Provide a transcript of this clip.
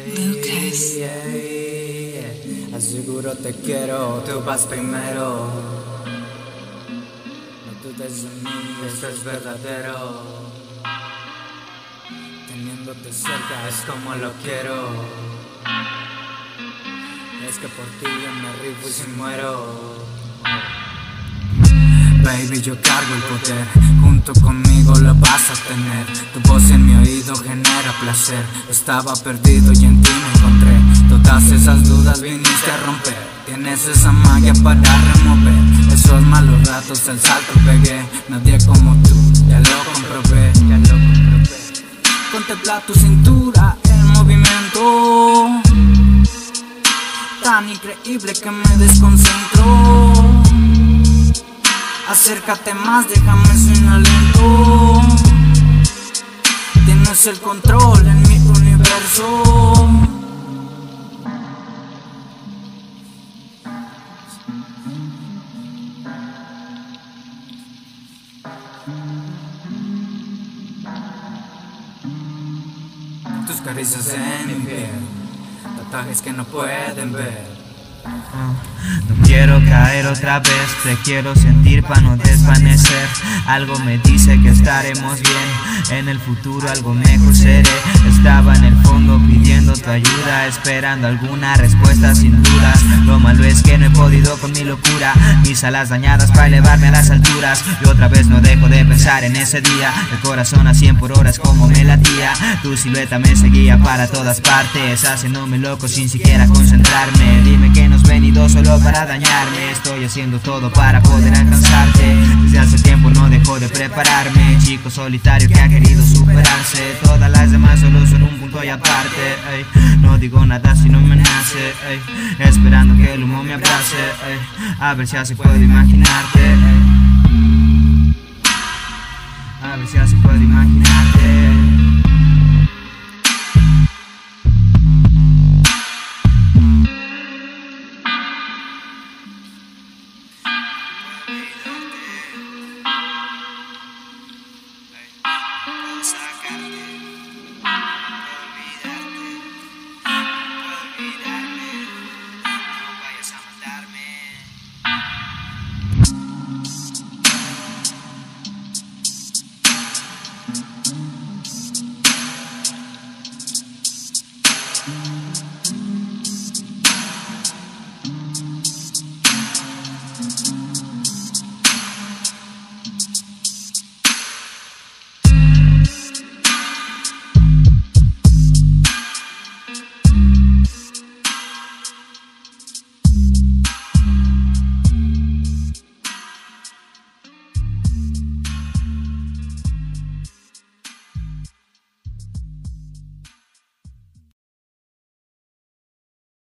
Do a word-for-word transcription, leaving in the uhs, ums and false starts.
Lucas. Yeah, yeah. Aseguro te quiero, tú vas primero. No dudes de mí, esto es verdadero. Teniéndote cerca es como lo quiero. Es que por ti yo me rifo y si muero. Baby, yo cargo el poder, junto conmigo lo vas a tener. Tu voz en mi oído genera placer. Estaba perdido y en ti me encontré. Todas esas dudas viniste a romper. Tienes esa magia para remover esos malos ratos, el salto pegué. Nadie como tú, ya lo comprobé, ya lo comprobé. Contempla tu cintura, el movimiento tan increíble que me desconcentro. Acércate más, déjame sin aliento. Tienes el control en mi universo. Tus caricias en mi piel, tatuajes que no pueden ver. No quiero caer otra vez, te quiero sentir para no desvanecer. Algo me dice que estaremos bien, en el futuro algo mejor seré. Estaba en el fondo pidiendo tu ayuda, esperando alguna respuesta sin dudas. Lo malo es que no he podido con mi locura, mis alas dañadas para elevarme a las alturas. Y otra vez no dejo de pensar en ese día, el corazón a cien por hora es como me latía. Tu silueta me seguía para todas partes, haciéndome loco sin siquiera concentrarme. Dime que no has venido solo para dañarme, estoy haciendo todo para poder alcanzarte. Desde hace tiempo no dejo de prepararme, chico solitario que ha querido superarse. Todas las demás solo son un punto y aparte, ey. No digo nada si no me nace, ey. Esperando que el humo me abrace, ey. A ver si así puedo imaginarte, ey. A ver si así puedo imaginarte.